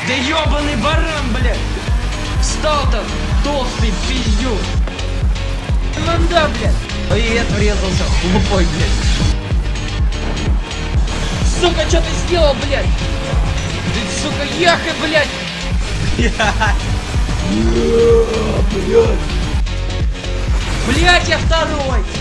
Да ёбаный баран, блядь! Встал-то, толстый пиздюк! Манда, блядь! Привет, врезался, глупой, блядь! Сука, что ты сделал, блядь? Ты, сука, яхай, блядь! Блядь, я второй!